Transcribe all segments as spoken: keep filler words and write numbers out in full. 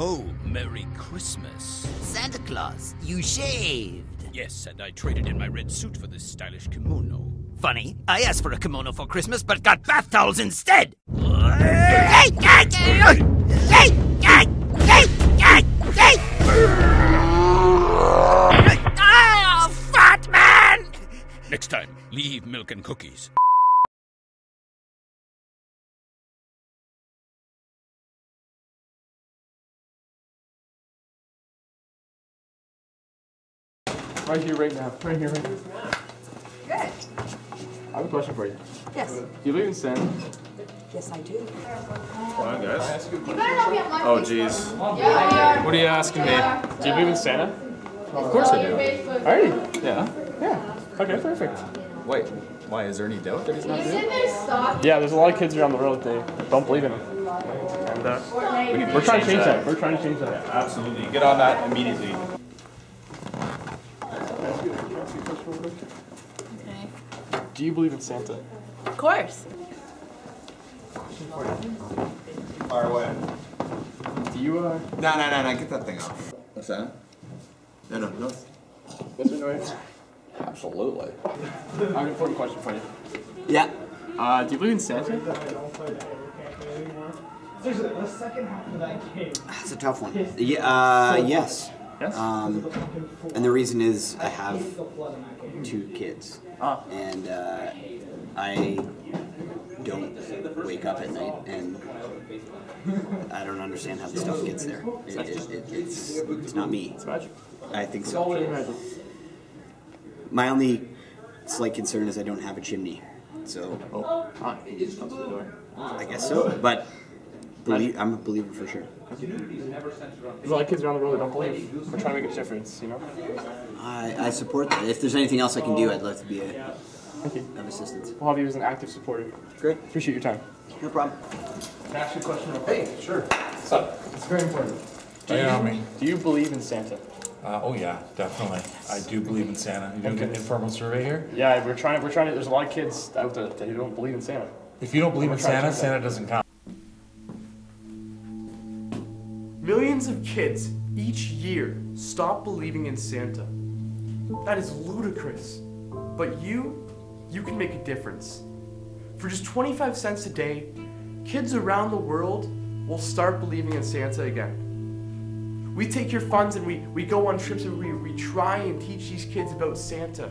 ho, Merry Christmas. Santa Claus, you shaved. Yes, and I traded in my red suit for this stylish kimono. Funny, I asked for a kimono for Christmas, but got bath towels instead. Hey, hey, hey, hey, hey, hey, hey. Ah, fat man! Next time, leave milk and cookies. Right here, right now. Right here, right now. Good. I have a question for you. Yes. Do you believe in Santa? Yes, I do. Come on, guys. Oh, jeez. What are you asking me? Do you believe in Santa? Of course I do. Alright. Yeah. Yeah. Okay, perfect. Wait, why? Is there any doubt that he's not real? Yeah, there's a lot of kids around the world that don't believe in him. And uh, We need we're trying to change that. We're trying to change that. Yeah, absolutely. Get on that immediately. Okay. Do you believe in Santa? Of course. Fire away. Do you, uh... No, no, no, no, get that thing off. What's that? No, no, no. Yes or no answer? Absolutely. I have an important question for you. Yeah. Uh, do you believe in Santa? That's a tough one. Yeah, uh, yes. Yes? Um, and the reason is I have two kids. Ah. And uh, I don't wake up at night and I don't understand how the stuff gets there. It, it, it, it's, it's not me. It's magic. I think so. My only slight concern is I don't have a chimney. So, Oh, hi. Up to the door. I guess so. But believe, I'm a believer for sure. There's a lot of kids around the world that don't believe. We're trying to make a difference, you know? I, I support that. If there's anything else I can do, I'd love to be a, Thank you. of assistance. We'll have you as an active supporter. Great. Appreciate your time. No problem. Can I ask you a question? Hey, sure. What's up? It's very important. Do Lay it on me. Do you believe in Santa? Uh, oh yeah, definitely. I do believe in Santa. You doing an informal survey here? Yeah, we're trying to, we're trying to, there's a lot of kids out there that don't believe in Santa. If you don't believe We're in trying to Santa, change Santa doesn't count. Millions of kids each year stop believing in Santa. That is ludicrous. But you, you can make a difference. For just twenty-five cents a day, kids around the world will start believing in Santa again. We take your funds and we, we go on trips and we, we try and teach these kids about Santa.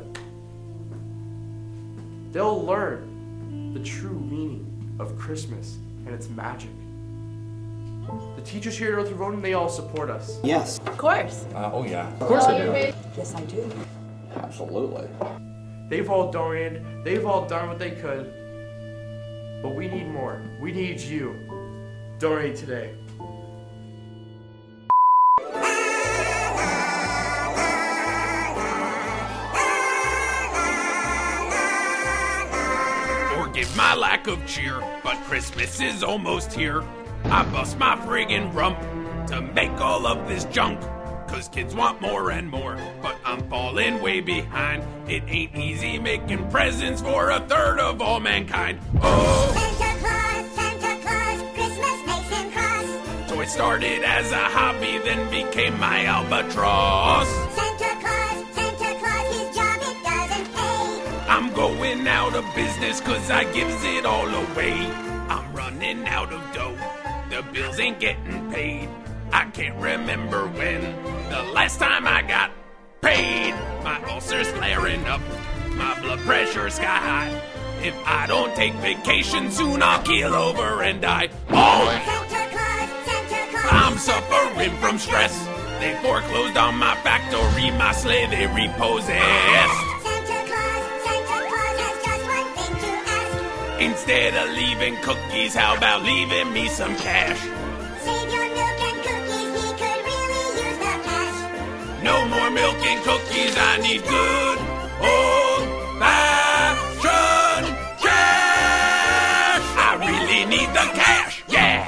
They'll learn the true meaning of Christmas and its magic. The teachers here at North Roden, they all support us. Yes. Of course. Uh, oh yeah. Of course I do. Yes, I do. Absolutely. They've all donated, they've all done what they could, but we need more. We need you. Donate today. Forgive my lack of cheer, but Christmas is almost here. I bust my friggin' rump to make all of this junk. Cause kids want more and more, but I'm falling way behind. It ain't easy making presents for a third of all mankind. Oh! Santa Claus, Santa Claus, Christmas makes him cross. So it started as a hobby, then became my albatross. Santa Claus, Santa Claus, his job it doesn't pay. I'm going out of business cause I gives it all away. I'm running out of dough, the bills ain't getting paid. I can't remember when the last time I got paid. My ulcer's flaring up, my blood pressure's sky high. If I don't take vacation soon, I'll keel over and die. Oh! Santa Claus, Santa Claus, I'm suffering from stress. They foreclosed on my factory, my sleigh they repossessed. Santa Claus, Santa Claus has just one thing to ask. Instead of leaving cookies, how about leaving me some cash? Save your milk and cookies, he could really use the cash. No more milk and cookies, I need good old-fashioned cash. I really need the cash, yeah.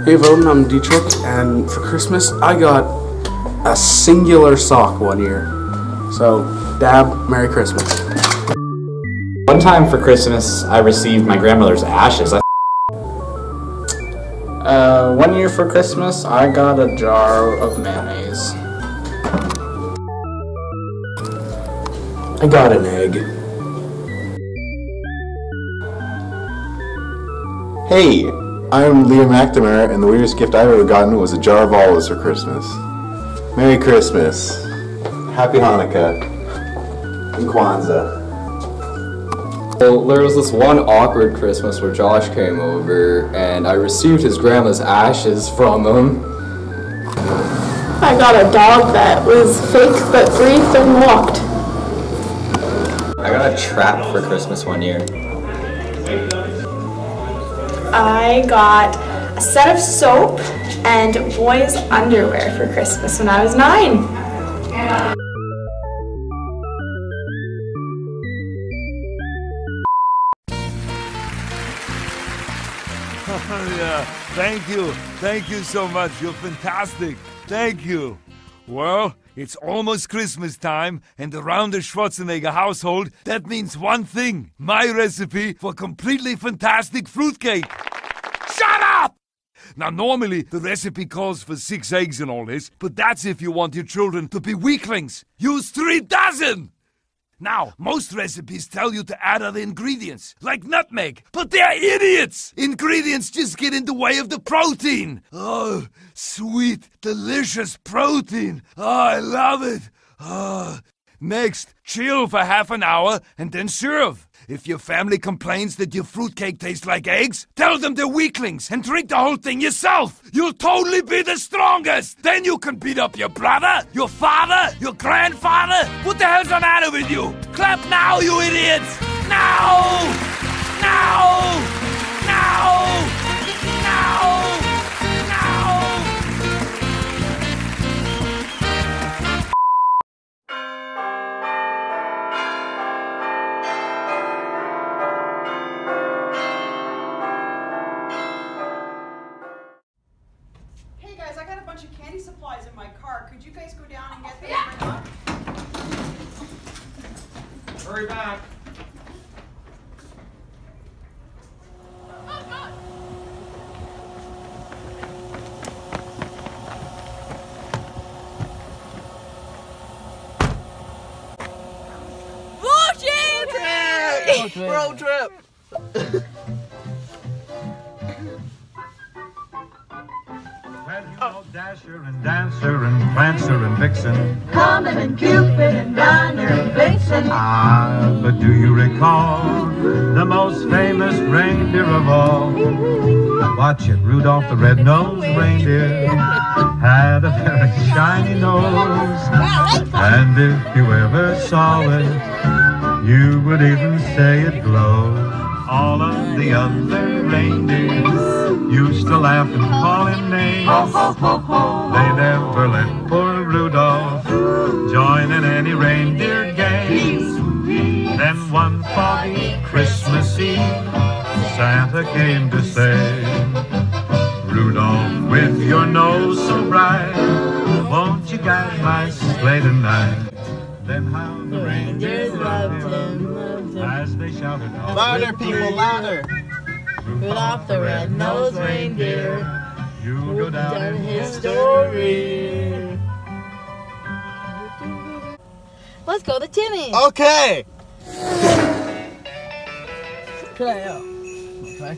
Hey Voden, I'm Dietrich, and for Christmas I got a singular sock one year. So, Dab, Merry Christmas. One time for Christmas, I received my grandmother's ashes. I uh, one year for Christmas, I got a jar of mayonnaise. I got an egg. Hey, I'm Liam McNamara, and the weirdest gift I've ever gotten was a jar of olives for Christmas. Merry Christmas. Happy Hanukkah. And Kwanzaa. Well, there was this one awkward Christmas where Josh came over, and I received his grandma's ashes from him. I got a dog that was fake but breathed and walked. I got a trap for Christmas one year. I got a set of soap and boys' underwear for Christmas when I was nine. Yeah, thank you. Thank you so much. You're fantastic. Thank you. Well, it's almost Christmas time, and around the Schwarzenegger household, that means one thing. My recipe for completely fantastic fruitcake. Shut up! Now, normally, the recipe calls for six eggs and all this, but that's if you want your children to be weaklings. Use three dozen! Now, most recipes tell you to add other ingredients, like nutmeg, but they're idiots! Ingredients just get in the way of the protein! Oh, sweet, delicious protein! Oh, I love it! Oh. Next, chill for half an hour and then serve. If your family complains that your fruitcake tastes like eggs, tell them they're weaklings and drink the whole thing yourself. You'll totally be the strongest. Then you can beat up your brother, your father, your grandfather. What the hell's the matter with you? Clap now, you idiots! Now! Now! Now! Now! I got a bunch of candy supplies in my car. Could you guys go down and get them and bring up? Hurry back. Road trip! Road trip! Well, you know Dasher and Dancer and Prancer and Vixen, Comet and Cupid and Donner and Vixen. ah, but do you recall the most famous reindeer of all? Watch it, Rudolph the red-nosed reindeer had a very shiny nose, and if you ever saw it, you would even say it glowed. All of the other reindeers used to laugh and call him names. They never let poor Rudolph join in any reindeer game. Then one foggy Christmas Eve, Santa came to say, Rudolph, with your nose so bright, won't you guide my sleigh tonight? Then how the reindeer loved him as they shouted, louder, people, louder! Rudolph the red-nosed reindeer, you'll go down in history. Let's go to Timmy. Okay. Play out. Okay.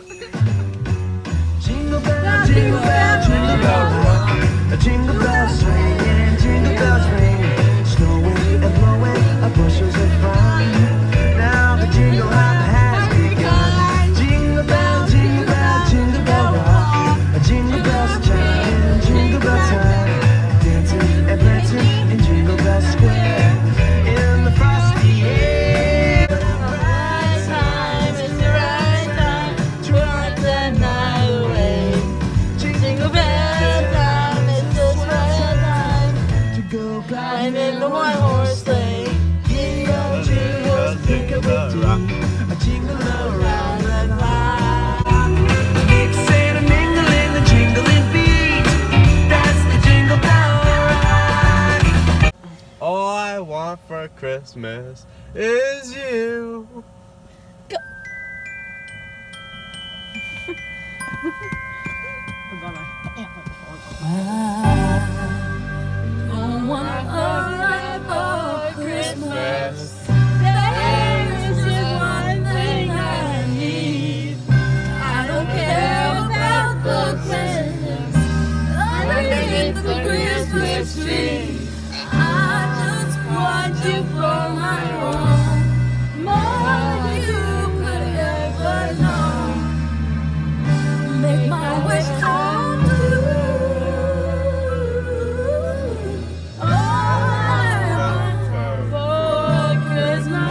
Jingle bell, jingle bell, jingle bell rock. A jingle bell swing and jingle bells ring. Snowing and blowing, a bushels of fun. Now the jingle hop has begun. Jingle bell, jingle bell, jingle bell rock. A jingle bells chime, jingle bell time. Dancing and prancing in Jingle Bell Square. In the frosty air. The right time is the right time to rock the night away. Jingle bell time is the right time to go climb in the one-horse sleigh. Jingle, jingle, tick-a-boo-doo. A jingle around the clock. Mix and a mingle in the jingle. Christmas is you. Go. I don't want a lot for Christmas. There's just one thing I need. I don't care about the presents underneath the Christmas tree. I just want you for my own, more than you could ever know. Make my wish come true. All I want for Christmas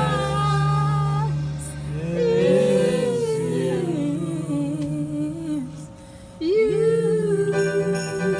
is you.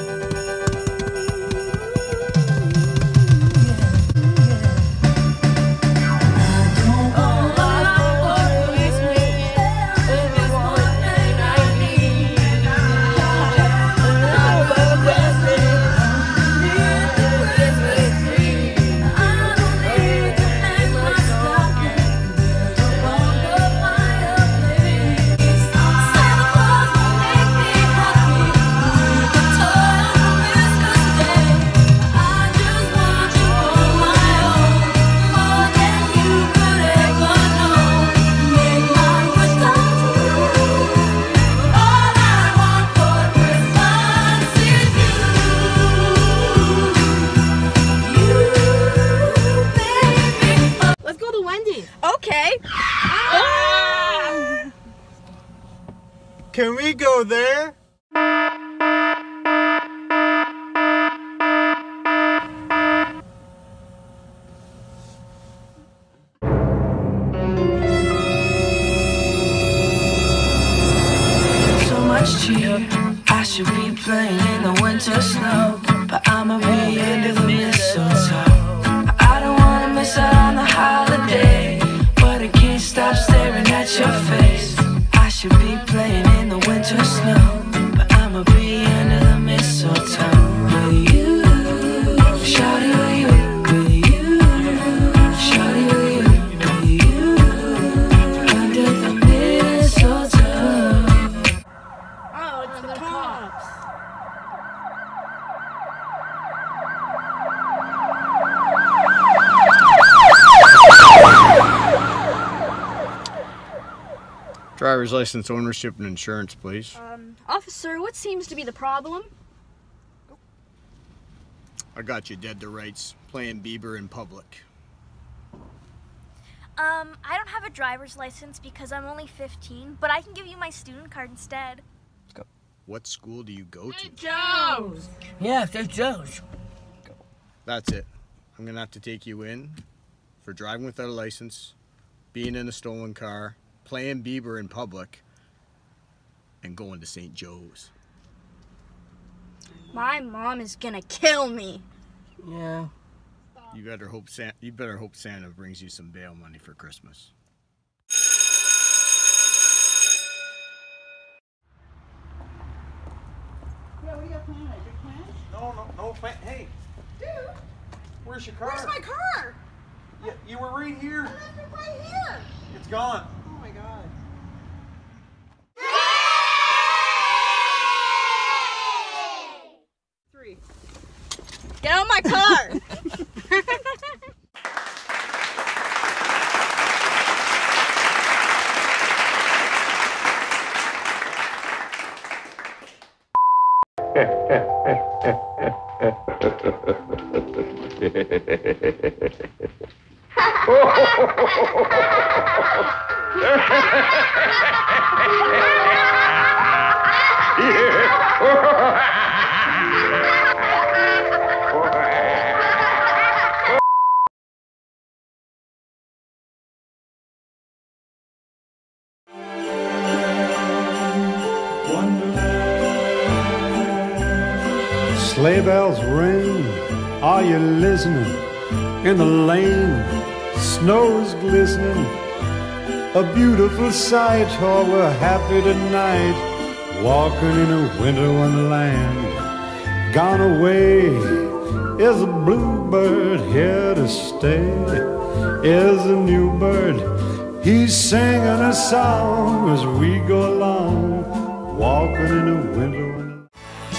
Let's go to Wendy's. Okay. Ah! Can we go there? So much cheer. I should be playing in the winter snow, but I'ma be under the mistletoe. I don't wanna miss out on the holiday, but I can't stop staring at your face. I should be playing in the winter snow, but I'ma be under the mistletoe. With you, shawty, with you, with you, shawty, with you, with you, under the mistletoe. Oh, it's the cops. Driver's license, ownership, and insurance, please. Um, officer, what seems to be the problem? I got you dead to rights, playing Bieber in public. Um, I don't have a driver's license because I'm only fifteen, but I can give you my student card instead. What school do you go to? Joe's. Yeah, Saint Joe's. That's it. I'm gonna have to take you in for driving without a license, being in a stolen car, playing Bieber in public, and going to Saint Joe's. My mom is gonna kill me. Yeah. You better hope Santa, you better hope Santa brings you some bail money for Christmas. Yeah, what do you got planned? Big plans? No, no, no, fa- hey, Dude, where's your car? where's my car? Yeah, you were right here. I left it right here. It's gone. Oh my god. Three. Get out of my car! Sleigh bells ring, are you listening? In the lane, snow's glistening. A beautiful sight, oh, we're happy tonight. Walking in a winter wonderland. Gone away Is a bluebird here to stay? Is a new bird? He's singing a song as we go along, walking in a winter wonderland.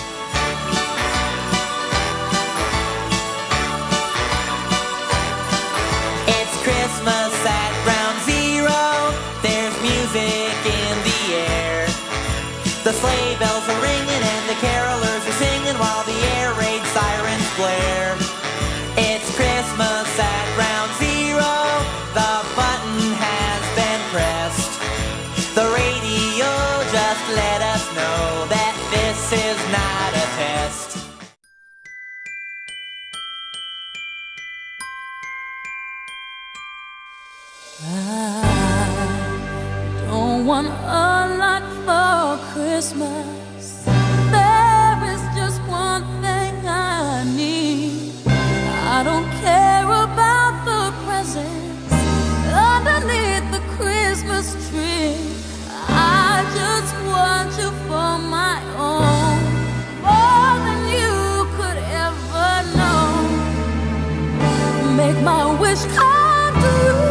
It's Christmas at Ground Zero. There's music in the air. The sleigh bells are ringing and the carolers are singing while the air raid sirens blare. It's Christmas at Ground Zero. The button has been pressed. The radio just let us know that this is not a test. I don't want a lot for Christmas. There is just one thing I need. I don't care about the presents underneath the Christmas tree. I just want you for my own, more than you could ever know. Make my wish come true.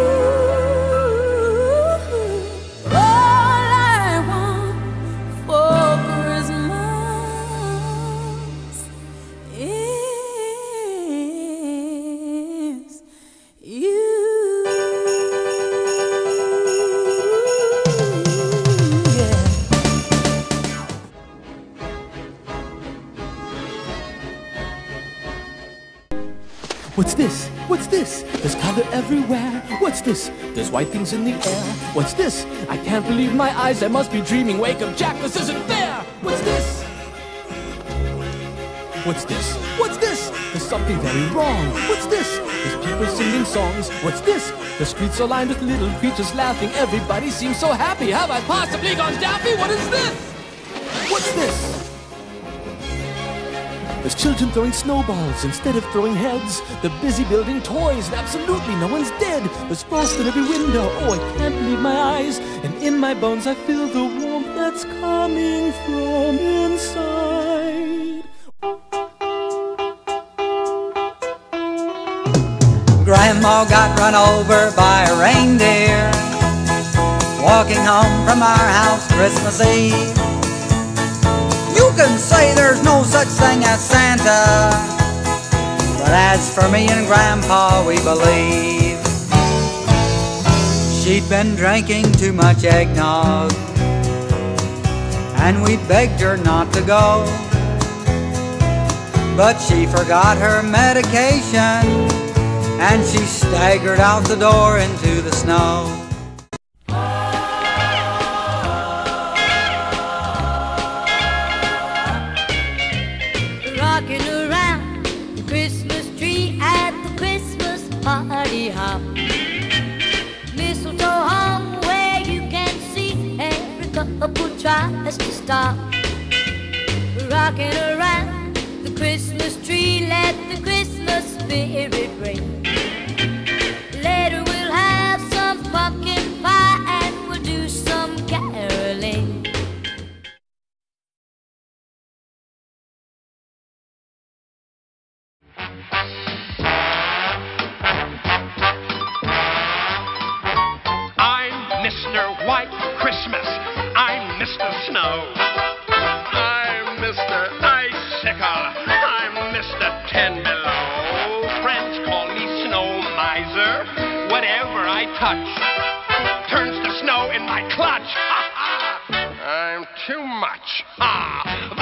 What's this? What's this? There's color everywhere. What's this? There's white things in the air. What's this? I can't believe my eyes. I must be dreaming. Wake up, Jack. This isn't fair. What's this? What's this? What's this? There's something very wrong. What's this? There's people singing songs. What's this? The streets are lined with little creatures laughing. Everybody seems so happy. Have I possibly gone daffy? What is this? What's this? There's children throwing snowballs instead of throwing heads. They're busy building toys and absolutely no one's dead. There's frost in every window. Oh, I can't believe my eyes. And in my bones I feel the warmth that's coming from inside. Grandma got run over by a reindeer walking home from our house Christmas Eve. You can say there's no such thing as Santa, but as for me and Grandpa, we believe. She'd been drinking too much eggnog, and we begged her not to go. But she forgot her medication, and she staggered out the door into the snow. Rocking around the Christmas tree at the Christmas party hop. Mistletoe hung where you can see every couple tries to stop. Rocking around the Christmas tree, let the Christmas spirit ring. Later we'll have some pumpkin pie and we'll do some caroling. I'm Mister White Christmas. I'm Mister Snow. I'm Mister Icicle. I'm Mister Ten Below. Friends call me Snow Miser. Whatever I touch turns to snow in my clutch. Ha ha! I'm too much. Ha!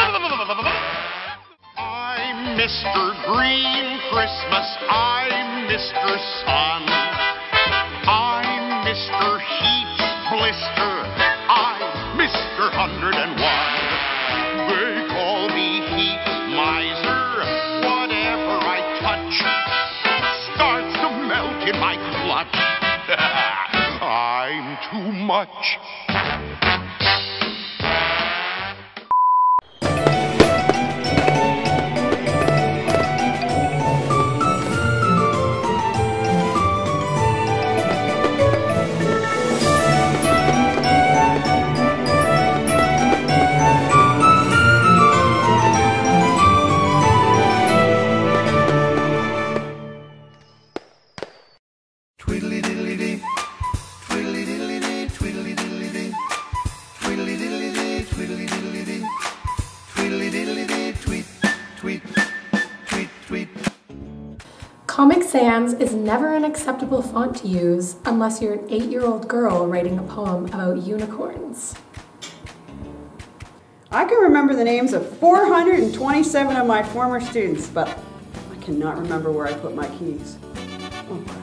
I'm Mister Green Christmas. I'm Mister Sun. I'm Mister Heat Blister. I'm Mister Hundred and One. They call me Heat Miser. Whatever I touch starts to melt in my clutch. I'm too much. Comic Sans is never an acceptable font to use unless you're an eight-year-old girl writing a poem about unicorns. I can remember the names of four hundred twenty-seven of my former students, but I cannot remember where I put my keys. Oh, crap.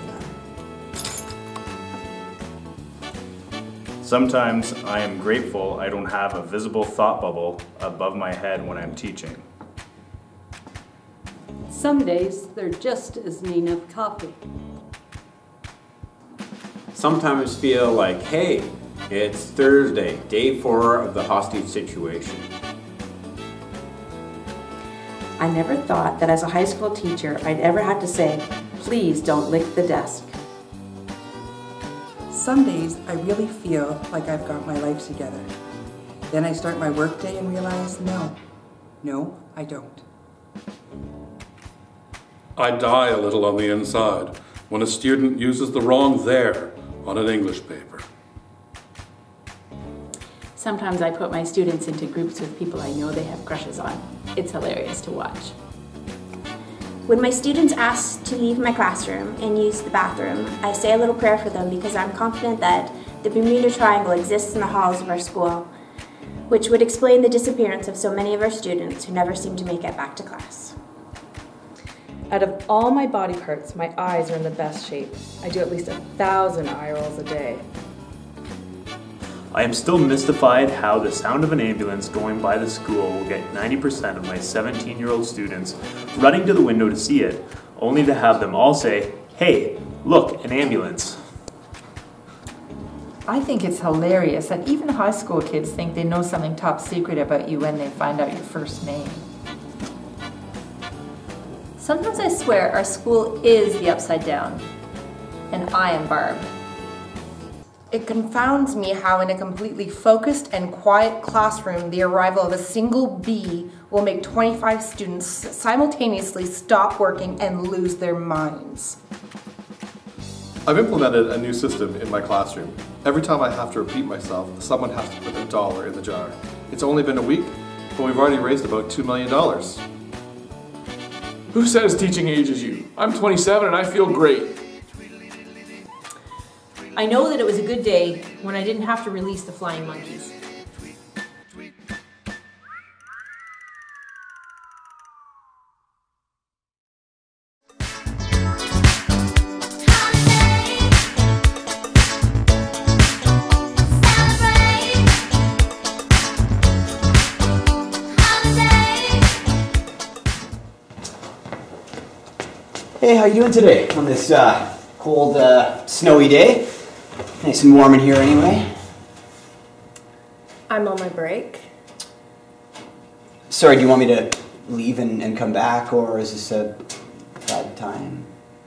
Sometimes I am grateful I don't have a visible thought bubble above my head when I'm teaching. Some days there just isn't enough coffee. Sometimes feel like, hey, it's Thursday, day four of the hostage situation. I never thought that as a high school teacher I'd ever have to say, please don't lick the desk. Some days I really feel like I've got my life together. Then I start my workday and realize, no, no, I don't. I die a little on the inside when a student uses the wrong there on an English paper. Sometimes I put my students into groups with people I know they have crushes on. It's hilarious to watch. When my students ask to leave my classroom and use the bathroom, I say a little prayer for them because I'm confident that the Bermuda Triangle exists in the halls of our school, which would explain the disappearance of so many of our students who never seem to make it back to class. Out of all my body parts, my eyes are in the best shape. I do at least a thousand eye rolls a day. I am still mystified how the sound of an ambulance going by the school will get ninety percent of my seventeen-year-old students running to the window to see it, only to have them all say, hey, look, an ambulance. I think it's hilarious that even high school kids think they know something top secret about you when they find out your first name. Sometimes I swear our school is the Upside Down, and I am Barb. It confounds me how in a completely focused and quiet classroom, the arrival of a single bee will make twenty-five students simultaneously stop working and lose their minds. I've implemented a new system in my classroom. Every time I have to repeat myself, someone has to put a dollar in the jar. It's only been a week, but we've already raised about two million dollars. Who says teaching ages you? I'm twenty-seven and I feel great. I know that it was a good day when I didn't have to release the flying monkeys. Hey, how you doing today on this uh, cold, uh, snowy day? Nice and warm in here anyway. I'm on my break. Sorry, do you want me to leave and, and come back, or is this a bad time?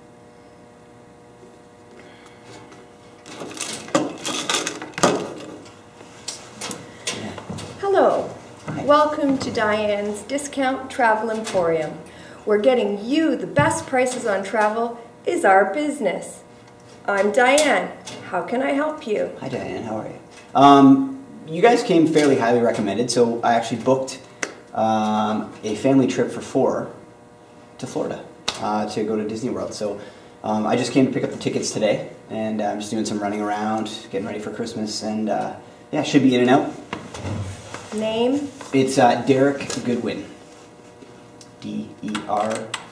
Hello. Welcome to Diane's Discount Travel Emporium. Where getting you the best prices on travel is our business. I'm Diane. How can I help you? Hi Diane, how are you? Um, you guys came fairly highly recommended, so I actually booked um, a family trip for four to Florida uh, to go to Disney World. So um, I just came to pick up the tickets today, and I'm just doing some running around, getting ready for Christmas, and uh, yeah, should be in and out. Name? It's uh, Derek Goodwin. D E R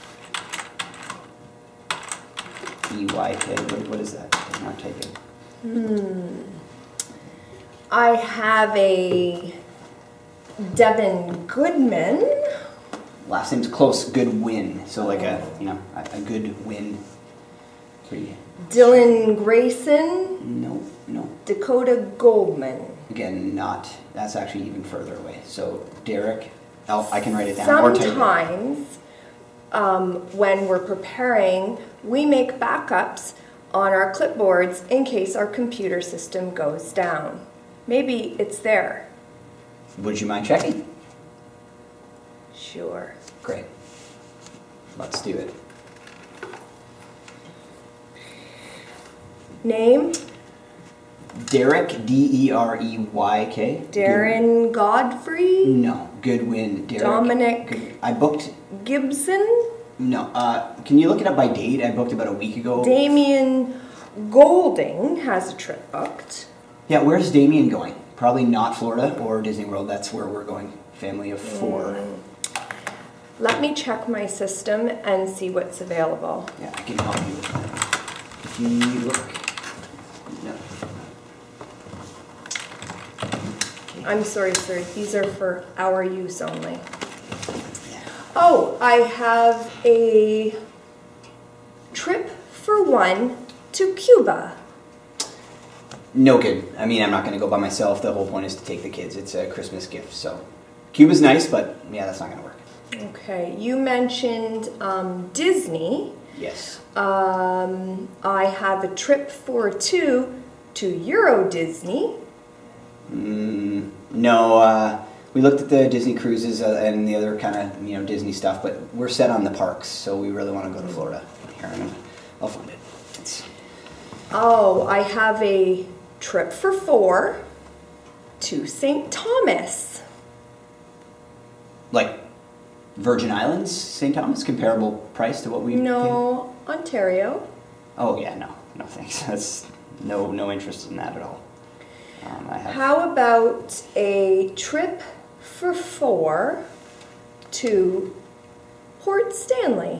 E Y K. What, what is that? I'm not typing. Hmm. I have a Devin Goodman. Last name's close. Goodwin. So like a, you know, a, a good win. Pretty. Dylan Grayson. No, no. Dakota Goldman. Again, not. That's actually even further away. So Derek. I'll, I can write it down. Or type it. Sometimes, um, when we're preparing, we make backups on our clipboards in case our computer system goes down. Maybe it's there. Would you mind checking? Sure. Great. Let's do it. Name? Derek, D E R E Y K. Darren Godfrey? No, Goodwin. Derek. Dominic Good. I booked. Gibson? No. Uh, can you look it up by date? I booked about a week ago. Damien Golding has a trip booked. Yeah, where's Damien going? Probably not Florida or Disney World. That's where we're going. Family of four. Mm. Let me check my system and see what's available. Yeah, I can help you with that. If you look... No. I'm sorry, sir. These are for our use only. Oh, I have a trip for one to Cuba. No good. I mean, I'm not going to go by myself. The whole point is to take the kids. It's a Christmas gift. So Cuba's nice, but yeah, that's not going to work. Okay, you mentioned um, Disney. Yes. Um, I have a trip for two to Euro Disney. Mm, no, uh, we looked at the Disney cruises uh, and the other kind of, you know, Disney stuff, but we're set on the parks, so we really want to go to Florida. Here, I'm gonna, I'll find it. It's... Oh, I have a trip for four to Saint Thomas. Like Virgin Islands, Saint Thomas, comparable price to what we No, paid? Ontario. Oh yeah, no, no thanks. That's no, no interest in that at all. Um, I have... How about a trip for four to Port Stanley?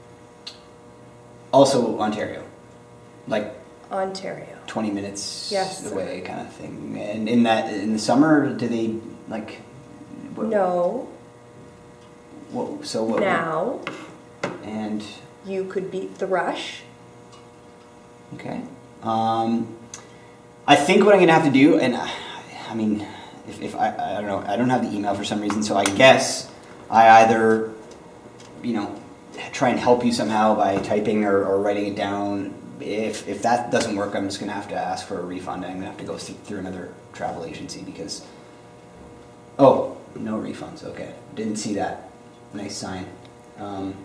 Also Ontario, like Ontario. Twenty minutes yes, away, kind of thing. And in that, in the summer, do they like? What, no. What, so what? Now. And you could beat the rush. Okay. Um, I think what I'm gonna have to do, and I, I mean, if, if I, I don't know, I don't have the email for some reason, so I guess I either, you know, try and help you somehow by typing or, or writing it down. If if that doesn't work, I'm just gonna have to ask for a refund. I'm gonna have to go through another travel agency because. Oh, no refunds. Okay, didn't see that. Nice sign. Um,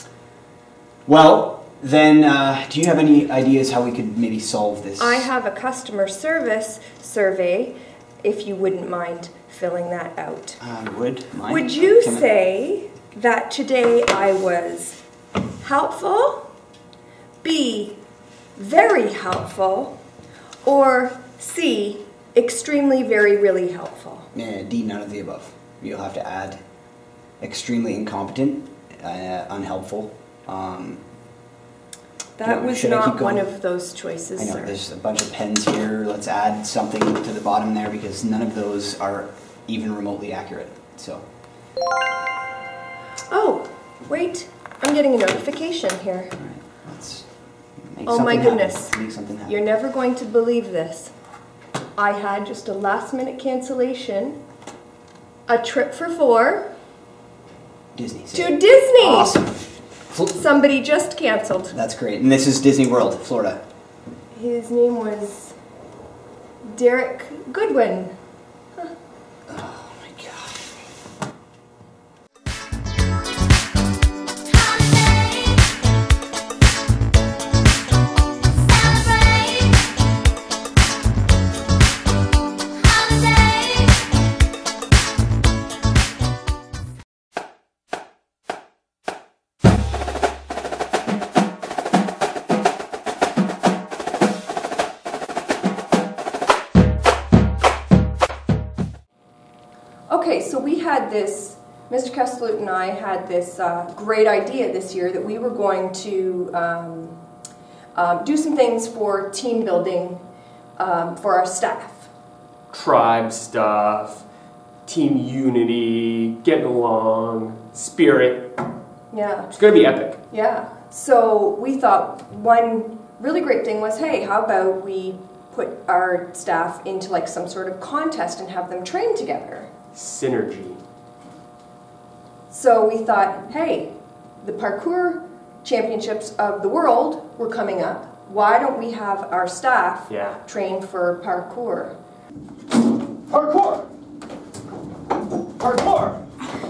well, then, uh, do you have any ideas how we could maybe solve this? I have a customer service survey, if you wouldn't mind filling that out. I would mind. Would you Can say I... that today I was helpful, B, very helpful, or C, extremely, very, really helpful? Yeah, D, none of the above. You'll have to add extremely incompetent, uh, unhelpful. Um, that you know, was not one of those choices, I know, sir. There's a bunch of pens here. Let's add something to the bottom there because none of those are even remotely accurate. So. Oh, wait. I'm getting a notification here. All right, let's make oh my something goodness. Happen. Make something happen. You're never going to believe this. I had just a last minute cancellation. A trip for four. Disney. To Disney. Awesome. Somebody just canceled. That's great. And this is Disney World, Florida. His name was Derek Goodwin. Huh. Oh my God. Okay, so we had this, Mister Kesselut and I had this uh, great idea this year that we were going to um, um, do some things for team building um, for our staff. Tribe stuff, team unity, getting along, spirit. Yeah. It's going to be epic. Yeah. So we thought one really great thing was, hey, how about we put our staff into like some sort of contest and have them train together? Synergy. So we thought, hey, the parkour championships of the world were coming up. Why don't we have our staff yeah. train for parkour? Parkour! Parkour!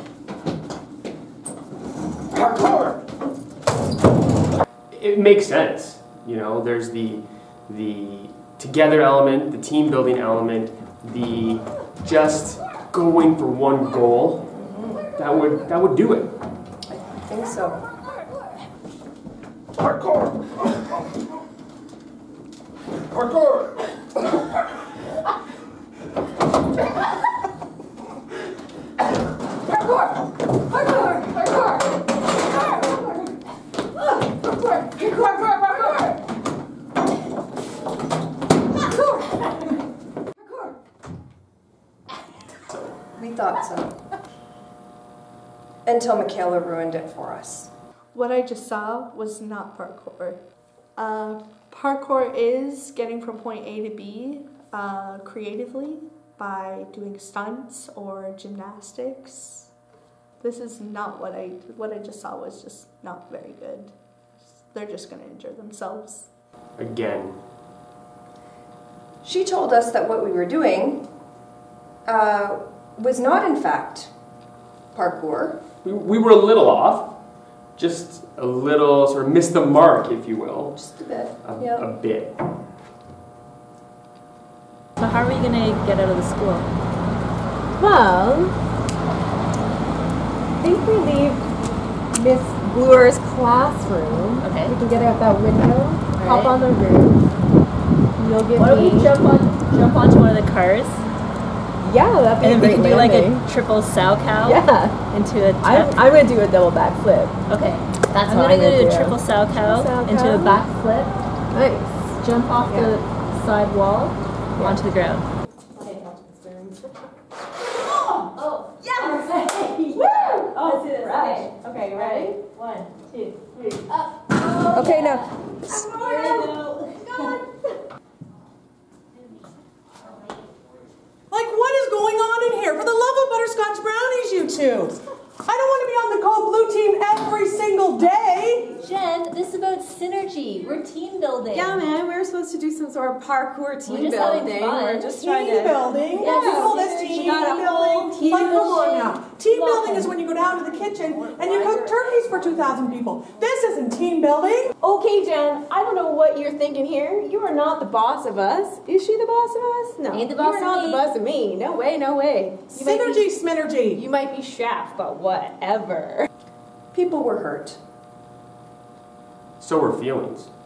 Parkour! It makes sense. You know, there's the the together element, the team building element, the just going for one goal. That would that would do it. I think so. Parkour! Parkour! Parkour! Parkour! Parkour! Parkour! Parkour! We thought so. Until Michaela ruined it for us. What I just saw was not parkour. Uh, parkour is getting from point A to B uh, creatively by doing stunts or gymnastics. This is not what I, what I just saw was just not very good. They're just going to injure themselves. Again. She told us that what we were doing uh, was not in fact parkour. We, we were a little off. Just a little, sort of missed the mark, if you will. Just a bit, A, yeah. a bit. So how are you going to get out of the school? Well, I think we leave Miss Bloor's classroom. Okay. We can get out that window, All hop right. on the roof. You'll give Why don't me... we jump on, jump onto one of the cars? Yeah, that'd be And then a we great can do like landing. a triple sow cow Yeah. into a I'm, tech. I'm going to do a double back flip. Okay. That's I'm what gonna I'm go gonna do a do. triple sow cow Sow into cow. a back flip. Nice. Jump off Yeah. the side wall onto the ground. Oh, yes! Woo! Oh, Let's do this. right. Okay. Okay, you ready? One, two, three. Up. Okay, now. Like, what is going on in here? For the love of butterscotch brownies, you two! I don't want to be on the cold blue team every single day! Jen, this is about synergy. We're team building. Yeah, man, we were supposed to do some sort of parkour team We're just having building. fun. We're just Team trying to... building? Yeah, You call this synergy. team We got a building? whole team Like, come on building. now. Team building is when you go down to the kitchen and you cook turkeys for two thousand people. This isn't team building. Okay, Jen, I don't know what you're thinking here. You are not the boss of us. Is she the boss of us? No. Ain't the You boss are of not me. the boss of me. No way, no way. You might Synergy, be- sminergy. You might be Shaft, but whatever. People were hurt. So were feelings.